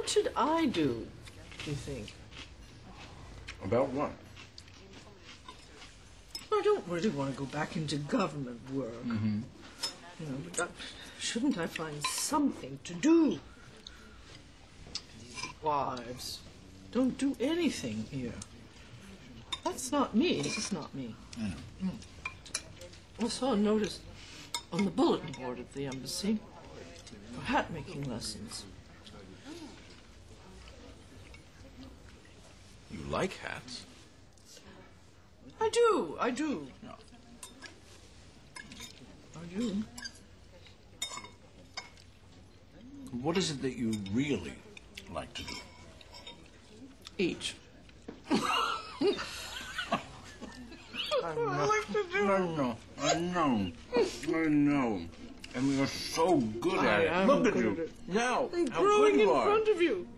What should I do, do you think? About what? I don't really want to go back into government work. Mm-hmm. You know, but shouldn't I find something to do? These wives don't do anything here. That's not me. This is not me. I know. I saw a notice on the bulletin board at the embassy for hat-making lessons. You like hats? I do. Yeah. I do. What is it that you really like to do? Eat. I like to do. I know. And you're so good at it. I am Look at good you. at it. Now, I'm how good growing you in are. front of you.